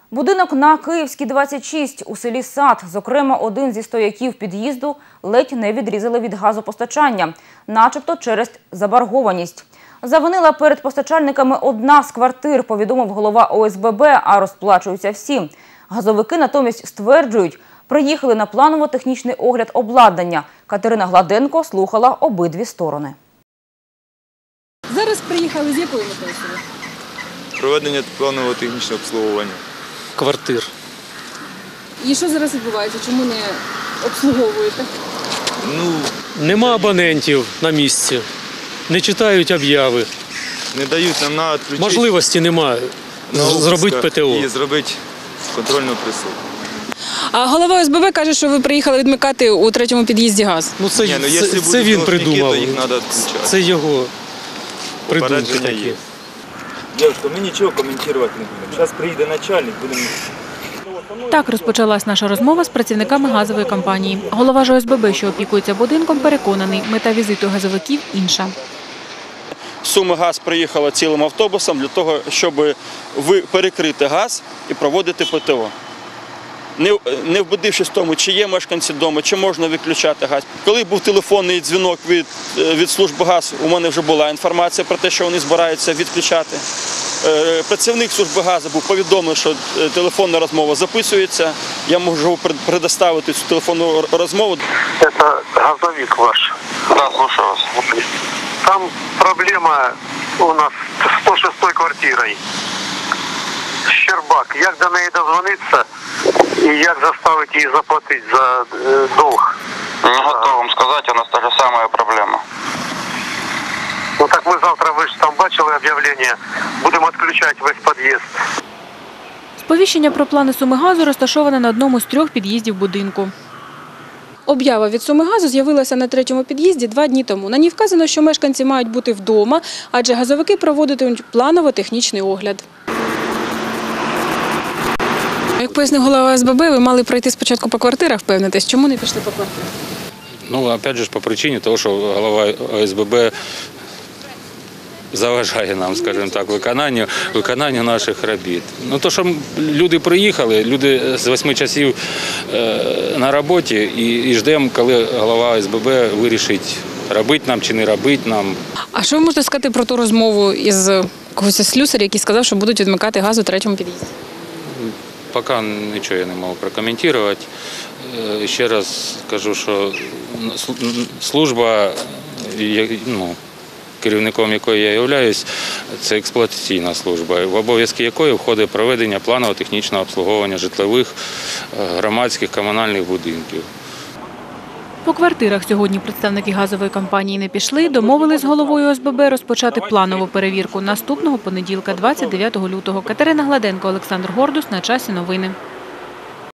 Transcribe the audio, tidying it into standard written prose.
Будинок на Київській, 26 у селі Сад, зокрема, один зі стояків під'їзду ледь не відрізали від газопостачання, начебто через заборгованість. Завинила перед постачальниками одна з квартир, повідомив голова ОСББ, а розплачуються всі. Газовики натомість стверджують, приїхали на планово-технічний огляд обладнання. Катерина Гладенко слухала обидві сторони. Зараз приїхали з якою метою сюди? Проведення планового технічного обслуговування. Квартир. І що зараз відбувається? Чому не обслуговуєте? Нема абонентів на місці, не читають об'яви. Не дають нам на відключити. Можливості немає зробити ПТО. І зробити контрольну присутку. А голова ОСББ каже, що ви приїхали відмикати у третьому під'їзді газ. Це він придумав. Їх треба відключати. Це його придумки Попередження такі. є. Дівчатка, ми нічого коментувати не будемо. Зараз приїде начальник, будемо... Так розпочалась наша розмова з працівниками газової компанії. Голова ж ОСББ, що опікується будинком, переконаний, мета візиту газовиків інша. Сумигаз приїхала цілим автобусом для того, щоб перекрити газ і проводити ПТО. Не вбудившись в тому, чи є мешканці вдома, чи можна виключати газ. Коли був телефонний дзвінок від служби ГАЗ, у мене вже була інформація про те, що вони збираються відключати. Працівник служби газу був повідомлений, що телефонна розмова записується. Я можу предоставити цю телефонну розмову. Це газовик ваш. Да, слушаю вас. Там проблема у нас з 106-ю квартирою. Щербак. Як до неї дозвонитися і як заставити її заплатити за долг? Не готов вам сказати, у нас та ж сама проблема. Ну так ми завтра, ви ж там бачили об'явлення, будемо відключати весь під'їзд. Сповіщення про плани Сумигазу розташоване на одному з 3 під'їздів будинку. Об'ява від Сумигазу з'явилася на третьому під'їзді 2 дні тому. На ній вказано, що мешканці мають бути вдома, адже газовики проводитимуть планово-технічний огляд. Як пояснив голова ОСББ, ви мали пройти спочатку по квартирах, впевнитись. Чому не пішли по квартирах? Опять же, по причині того, що голова ОСББ заважає нам, скажімо так, виконанню наших робіт. То, що люди приїхали, люди з 8 часів на роботі і ждемо, коли голова ОСББ вирішить, робити нам чи не робити нам. А що ви можете сказати про ту розмову із когось із слюсарів, який сказав, що будуть відмикати газ у третьому під'їзді? Поки нічого я не можу прокоментувати. Ще раз кажу, що служба, керівником якої я являюсь, це експлуатаційна служба, в обов'язки якої входить проведення планового технічного обслуговування житлових, громадських, комунальних будинків. По квартирах сьогодні представники газової компанії не пішли, домовились з головою ОСББ розпочати планову перевірку наступного понеділка, 29 лютого. Катерина Гладенко, Олександр Гордус. На часі новини.